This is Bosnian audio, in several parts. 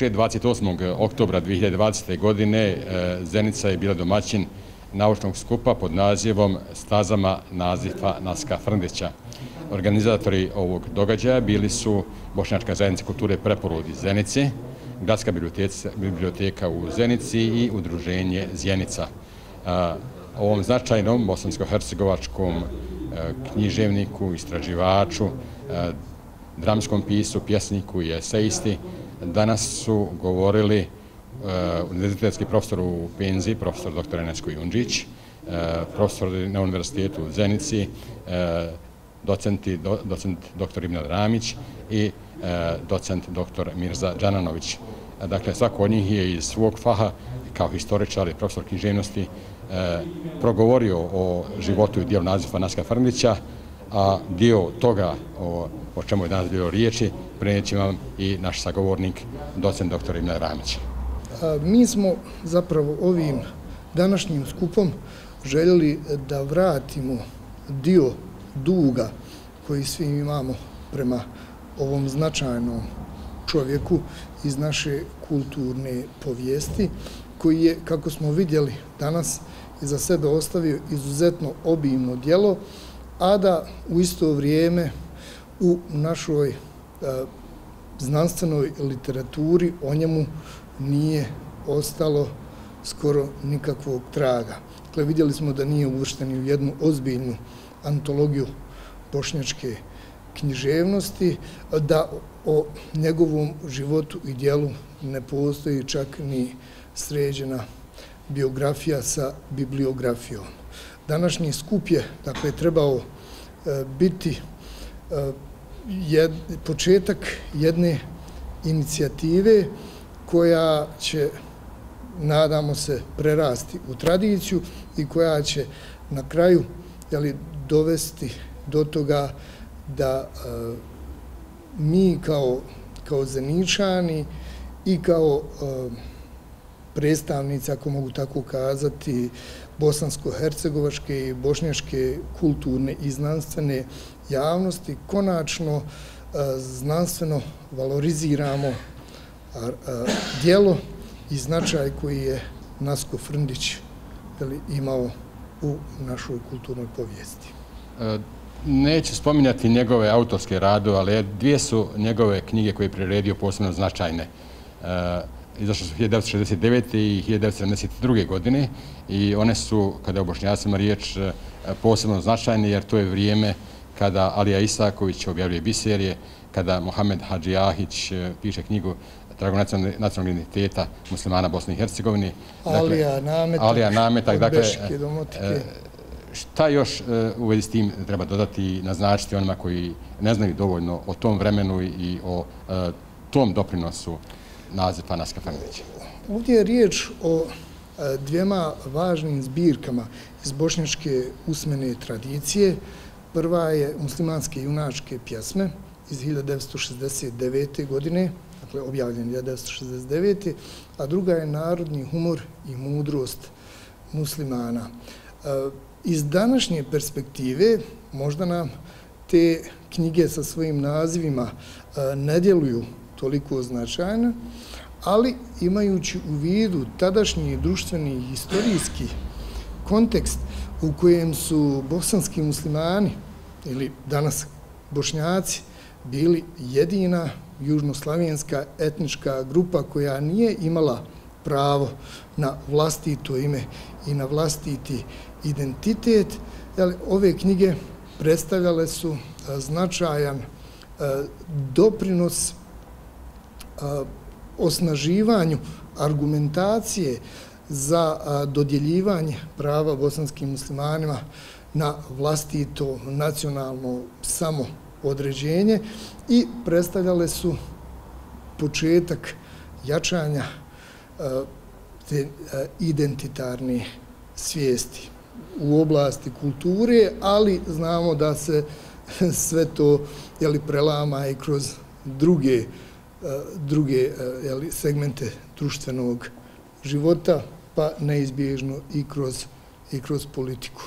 juče, 28. oktobra 2020. godine, Zenica je bila domaćin naučnog skupa pod nazivom Stazama Nazifa Naska Frndića. Organizatori ovog događaja bili su Bošnjačka zajednica kulture Preporod iz Zenice, Gradska biblioteka u Zenici i Udruženje Zjenica. Ovom značajnom bosansko-hercegovačkom književniku, istraživaču, dramskom pisu, pjesniku i esejisti danas su govorili univerzitetski profesor u penziji, profesor dr. Enesko Jundžić, profesor na univerzitetu u Zenici, docent dr. Ibn Ramić i docent dr. Mirza Džananović. Dakle, svako od njih je iz svog faha, kao historičar i profesor književnosti, progovorio o životu i dijelu Nazifa Naska Frndića, a dio toga o čemu je danas bilo riječi prenijet će vam i naš sagovornik, docent dr. Ibn Ramić. Mi smo zapravo ovim današnjim skupom željeli da vratimo dio duga koji svi imamo prema ovom značajnom čovjeku iz naše kulturne povijesti, koji je, kako smo vidjeli danas, iza sebe ostavio izuzetno obimno djelo, a da u isto vrijeme u našoj znanstvenoj literaturi o njemu nije ostalo skoro nikakvog traga. Dakle, vidjeli smo da nije uvršten u jednu ozbiljnu antologiju bošnjačke književnosti, da o njegovom životu i djelu ne postoji čak ni sređena biografija sa bibliografijom. Današnji skup je, dakle, trebao biti početak jedne inicijative koja će, nadamo se, prerasti u tradiciju i koja će na kraju dovesti do toga da mi kao Zeničani i kao predstavnici, ako mogu tako kazati, bosansko-hercegovačke i bošnjačke kulturne i znanstvene javnosti, konačno znanstveno valoriziramo djelo i značaj koji je Nasko Frndić imao u našoj kulturnoj povijesti. Neću spominjati njegove autorske radove, ali dvije su njegove knjige koje je priredio posebno značajne. Izašle su 1969. i 1972. godine i one su, kada je o Bošnjacima riječ, posebno značajne, jer to je vrijeme kada Alija Isaković objavljuje biserije, kada Mohamed Hadži Ahić piše knjigu Tragom nacionalnog identiteta muslimana Bosne i Hercegovine. Alija Nametak, dakle, šta još u vezi s tim treba dodati i naznačiti onima koji ne znaju dovoljno o tom vremenu i o tom doprinosu Nazifa Naska Frndića? Ovdje je riječ o dvijema važnim zbirkama iz bošnjačke usmene tradicije. Prva je Muslimanske junačke pjesme iz 1969. godine, dakle objavljen 1969. a druga je Narodni humor i mudrost muslimana. Iz današnje perspektive možda nam te knjige sa svojim nazivima ne djeluju toliko značajno, ali imajući u vidu tadašnji društveni i historijski kontekst u kojem su bosanski muslimani ili danas Bošnjaci bili jedina južnoslavijenska etnička grupa koja nije imala pravo na vlastito ime i na vlastiti identitet, ove knjige predstavljale su značajan doprinos osnaživanju argumentacije za dodjeljivanje prava bosanskim muslimanima na vlastito nacionalno samoodređenje i predstavljale su početak jačanja te identitarne svijesti u oblasti kulture, ali znamo da se sve to prelama i kroz druge segmente društvenog života, pa neizbježno i kroz politiku.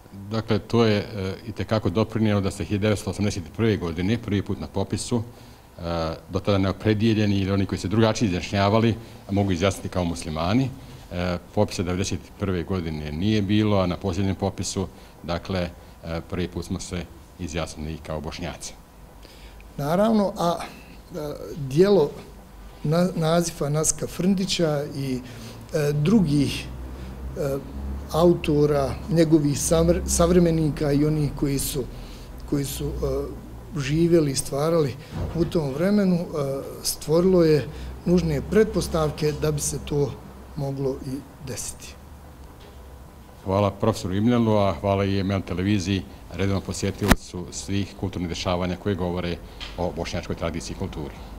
Dakle, to je itekako doprinijelo da se 1981. godine prvi put na popisu do tada neopredijeljeni ili oni koji se drugačije izjašnjavali mogu izjasniti kao muslimani. Popisa 1991. godine nije bilo, a na posljednjem popisu, dakle, prvi put smo se izjasnili kao Bošnjaci. Naravno, a dijelo Nazifa Naska Frndića i drugih autora, njegovih savremenika i onih koji su živjeli i stvarali u tom vremenu, stvorilo je nužne pretpostavke da bi se to moglo i desiti. Hvala profesoru Imljalu, a hvala i ML televiziji, redovno posjetiocu svih kulturnih dešavanja koje govore o bošnjačkoj tradiciji i kulturi.